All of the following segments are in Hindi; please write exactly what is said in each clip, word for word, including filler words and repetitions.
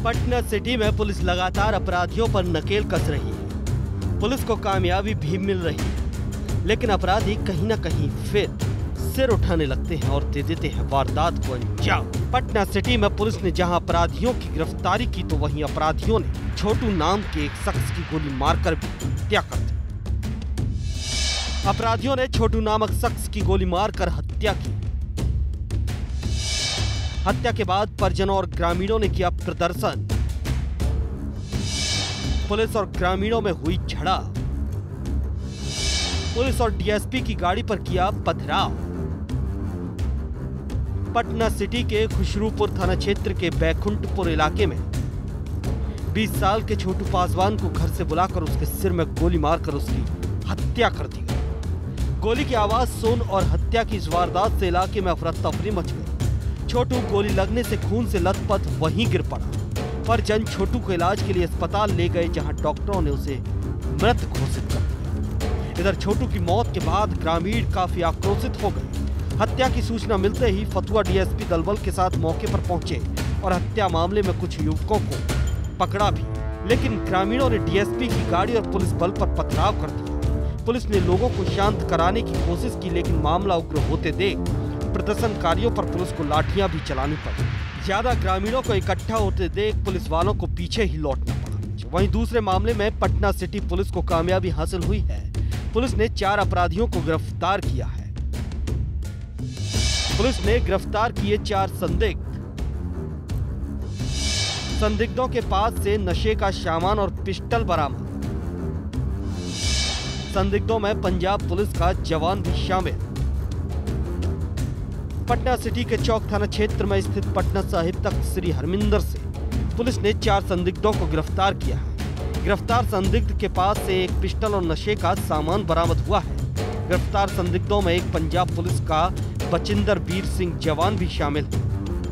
पटना सिटी में पुलिस लगातार अपराधियों पर नकेल कस रही है। पुलिस को कामयाबी भी मिल रही है, लेकिन अपराधी कहीं न कहीं फिर सिर उठाने लगते हैं और दे देते हैं वारदात को अंजाम। पटना सिटी में पुलिस ने जहां अपराधियों की गिरफ्तारी की, तो वहीं अपराधियों ने छोटू नाम के एक शख्स की गोली मारकर भी हत्या कर दी। अपराधियों ने छोटू नामक शख्स की गोली मारकर हत्या की। हत्या के बाद परिजनों और ग्रामीणों ने किया प्रदर्शन। पुलिस और ग्रामीणों में हुई झड़प। पुलिस और डीएसपी की गाड़ी पर किया पथराव। पटना सिटी के खुशरूपुर थाना क्षेत्र के बैकुंठपुर इलाके में बीस साल के छोटू पासवान को घर से बुलाकर उसके सिर में गोली मारकर उसकी हत्या कर दी गई। गोली की आवाज सुन और हत्या की इस वारदात से इलाके में अफरा तफरी मच गई। छोटू गोली लगने से खून से लथपथ वहीं गिर पड़ा। परिजन छोटू को इलाज के लिए अस्पताल ले गए, जहां डॉक्टरों ने उसे मृत घोषित कर दिया। इधर छोटू की मौत के बाद ग्रामीण काफी आक्रोशित हो गए। हत्या की सूचना मिलते ही फतुहा डीएसपी दलबल के साथ मौके पर पहुंचे और हत्या मामले में कुछ युवकों को पकड़ा भी, लेकिन ग्रामीणों ने डीएसपी की गाड़ी और पुलिस बल पर पथराव कर दिया। पुलिस ने लोगों को शांत कराने की कोशिश की, लेकिन मामला उग्र होते देख प्रदर्शनकारियों पर पुलिस को लाठियां भी चलानी पड़ी। ज्यादा ग्रामीणों को इकट्ठा होते देख पुलिस वालों को पीछे ही लौटना पड़ा। वहीं दूसरे मामले में पटना सिटी पुलिस को कामयाबी हासिल हुई है। पुलिस ने चार अपराधियों को गिरफ्तार किया है। पुलिस ने गिरफ्तार किए चार संदिग्ध। संदिग्धों के पास से नशे का सामान और पिस्टल बरामद। संदिग्धों में पंजाब पुलिस का जवान भी शामिल। पटना सिटी के चौक थाना क्षेत्र में स्थित पटना साहिब तख्त श्री हरमिंदर से पुलिस ने चार संदिग्धों को गिरफ्तार किया है। गिरफ्तार संदिग्ध के पास से एक पिस्टल और नशे का सामान बरामद हुआ है। गिरफ्तार संदिग्धों में एक पंजाब पुलिस का बचिंदर वीर सिंह जवान भी शामिल है।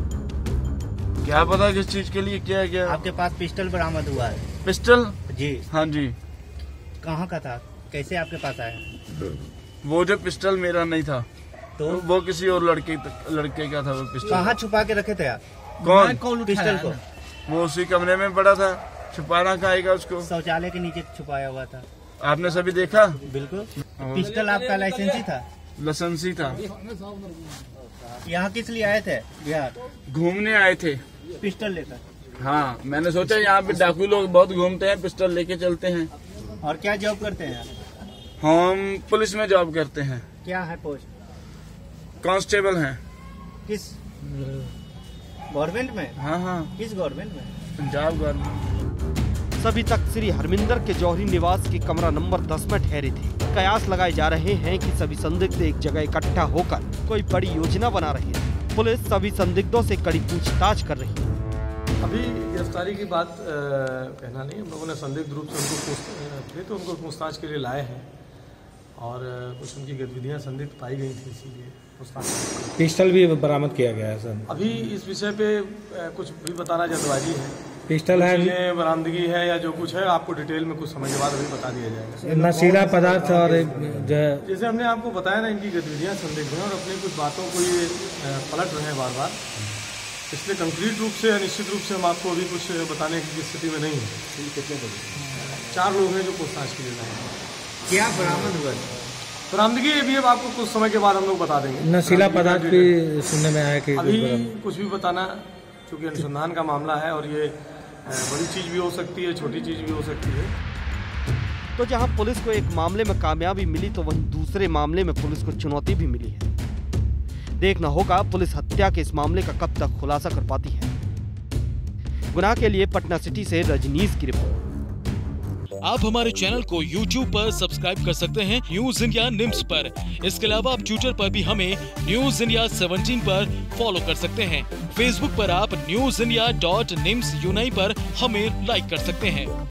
क्या पता किस चीज के लिए किया गया? आपके पास पिस्टल बरामद हुआ है? पिस्टल? जी। हाँ जी। कहाँ का था? कैसे आपके पास आया? वो जो पिस्टल मेरा नहीं था, तो वो किसी और लड़के लड़के का था वो पिस्टल। कहाँ छुपा के रखे थे आप? कौन? कौन पिस्टल को? वो उसी कमरे में पड़ा था। छुपाना कहाँ आएगा उसको? शौचालय के नीचे छुपाया हुआ था। आपने सभी देखा? बिल्कुल। पिस्टल आपका लाइसेंसी था? लाइसेंसी था। यहाँ किस लिए आए थे? बिहार घूमने आए थे पिस्टल लेकर। हाँ, मैंने सोचा यहाँ पे डाकू लोग बहुत घूमते हैं, पिस्टल लेके चलते हैं। और क्या जॉब करते हैं? हम पुलिस में जॉब करते हैं। क्या है पोस्ट? कांस्टेबल हैं। किस गवर्नमेंट में? हाँ हाँ। किस गवर्नमेंट में? पंजाब गवर्नमेंट। सभी तक श्री हरमिंदर के जौहरी निवास के कमरा नंबर दस में ठहरे थे। कयास लगाए जा रहे हैं कि सभी संदिग्ध एक जगह इकट्ठा होकर कोई बड़ी योजना बना रहे हैं। पुलिस सभी संदिग्धों से कड़ी पूछताछ कर रही है। अभी गिरफ्तारी की बात आ, कहना नहीं, हम लोगों ने संदिग्ध रूप से उनको थे तो उनको पूछताछ के लिए लाए हैं और कुछ उनकी गतिविधियां संदिग्ध पाई गई थी, इसीलिए पूछताछ। पिस्टल भी बरामद किया गया है सर। अभी इस विषय पे कुछ भी बताना जल्दबाजी है। पिस्टल है, बरामदगी है या जो कुछ है आपको डिटेल में कुछ समय के बाद अभी बता दिया जाएगा। नशीला पदार्थ और जैसे हमने आपको बताया ना, इनकी गतिविधियां संदिग्ध हैं और अपनी कुछ बातों को ये पलट रहे हैं बार बार, इसलिए कंक्रीट रूप से निश्चित रूप से हम आपको अभी कुछ बताने की स्थिति में नहीं है। कितने बजे? चार लोग हैं जो पूछताछ के लिए लाए। क्या बरामद हुआ? बरामदगी भी अब आपको कुछ समय के बाद हम लोग बता देंगे। नशीला पदार्थ भी सुनने में आया कि अभी कुछ भी बताना, क्योंकि अनुसंधान का मामला है और ये बड़ी चीज भी हो सकती है, छोटी चीज भी हो सकती है। तो जहां पुलिस को एक मामले में कामयाबी मिली, तो वहीं दूसरे मामले में पुलिस को चुनौती भी मिली है। देखना होगा पुलिस हत्या के इस मामले का कब तक खुलासा कर पाती है। गुनाह के लिए पटना सिटी से रजनीश की रिपोर्ट। आप हमारे चैनल को यूट्यूब पर सब्सक्राइब कर सकते हैं न्यूज इंडिया निम्स पर। इसके अलावा आप ट्विटर पर भी हमें न्यूज इंडिया सेवनटीन पर फॉलो कर सकते हैं। फेसबुक पर आप न्यूज इंडिया डॉट निम्स यूनाई पर हमें लाइक कर सकते हैं।